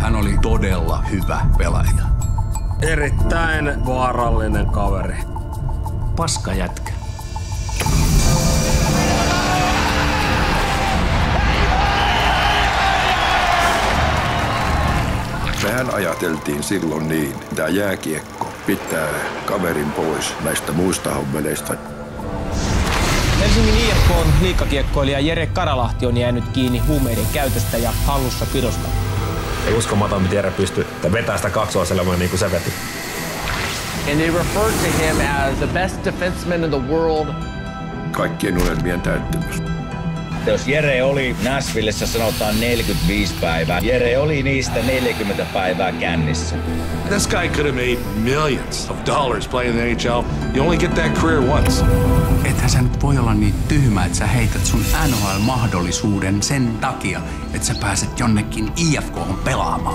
Hän oli todella hyvä pelaaja. Erittäin vaarallinen kaveri. Paska jätkä. Mehän ajateltiin silloin niin, että tämä jääkiekko pitää kaverin pois näistä muista hommeleista. Helsingin IFK:n liigakiekkoilija Jere Karalahti on jäänyt kiinni huumeiden käytöstä ja hallussapidosta. Ei uskomaton, miten Jere pystyi vetämään sitä kaksoaselmaa niin kuin se veti. And they referred to him as the best defenseman in the world. Kaikkien unelmien täyttymys. Jos Jere oli Nashvillessä sanotaan 45 päivää, Jere oli niistä 40 päivää kännissä. This guy could have made millions of dollars playing in the NHL. You only get that career once. Ethän sä nyt voi olla niin tyhmä, että sä heität sun NHL-mahdollisuuden sen takia, että sä pääset jonnekin IFK:hon pelaamaan.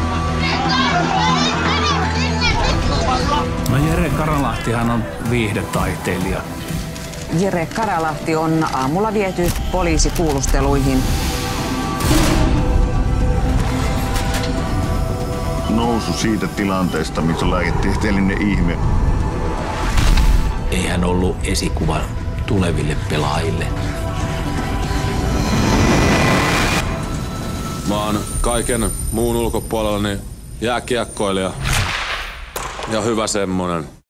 No Jere Karalahtihan on viihdetaiteilija. Jere Karalahti on aamulla viety poliisikuulusteluihin. Nousu siitä tilanteesta, missä on lääketieteellinen ihme. Ei hän ollut esikuva tuleville pelaajille. Mä oon kaiken muun ulkopuolella niin jääkiekkoilija ja hyvä semmonen.